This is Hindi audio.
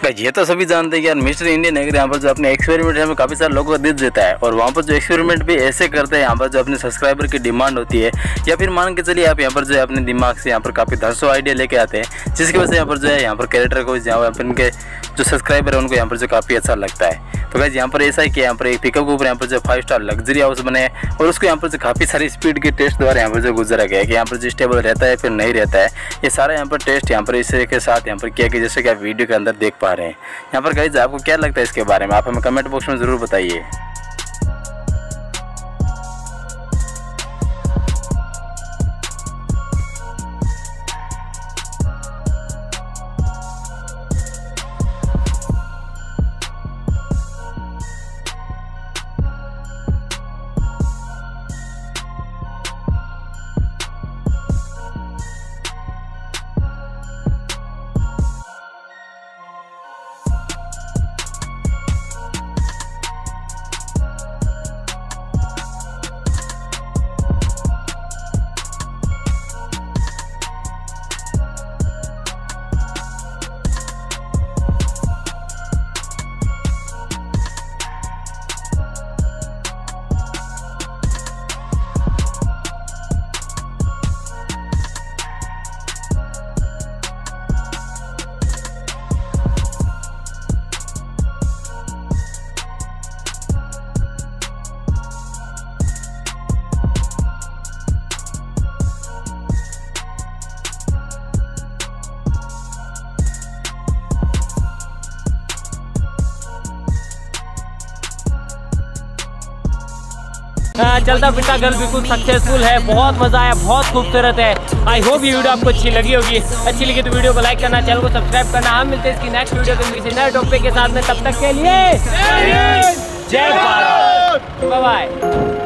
ये तो सभी जानते हैं कि यार मिस्टर इंडियन है यहाँ पर जो अपने एक्सपेरिमेंट हमें काफ़ी सारे लोगों को दे देता है, और वहाँ पर जो एक्सपेरिमेंट भी ऐसे करते हैं यहाँ पर जो अपने सब्सक्राइबर की डिमांड होती है, या फिर मान के चलिए आप यहाँ पर जो है अपने दिमाग से यहाँ पर काफ़ी 10 आइडिया लेके आते हैं, जिसकी वजह से यहाँ पर जो है यहाँ पर कैरेक्टर को यहाँ पर इनके जो सब्सक्राइबर है उनको यहाँ पर जो काफ़ी अच्छा लगता है। तो गाइस यहाँ पर ऐसा है कि यहाँ पर एक पिकअप के ऊपर यहाँ पर जो 5 स्टार लग्जरी हाउस बने, और उसको यहाँ पर जो काफ़ी सारी स्पीड के टेस्ट द्वारा यहाँ पर जो गुजरा गया है कि यहाँ पर जो स्टेबल रहता है फिर नहीं रहता है, ये सारा यहाँ पर टेस्ट यहाँ पर इसी के साथ यहाँ पर किया कि जैसे कि आप वीडियो के अंदर देख पा रहे हैं। यहाँ पर गाइस आपको क्या लगता है इसके बारे में, आप हमें कमेंट बॉक्स में ज़रूर बताइए। चलता फिरता घर बिल्कुल सक्सेसफुल है, बहुत मजा आया, बहुत खूबसूरत है। आई होप ये वीडियो आपको अच्छी लगी होगी। अच्छी लगी तो वीडियो को लाइक करना, चैनल को सब्सक्राइब करना। हम मिलते हैं इसकी नेक्स्ट वीडियो में किसी नए टॉपिक के साथ में, तब तक के लिए जय भारत, बाय बाय।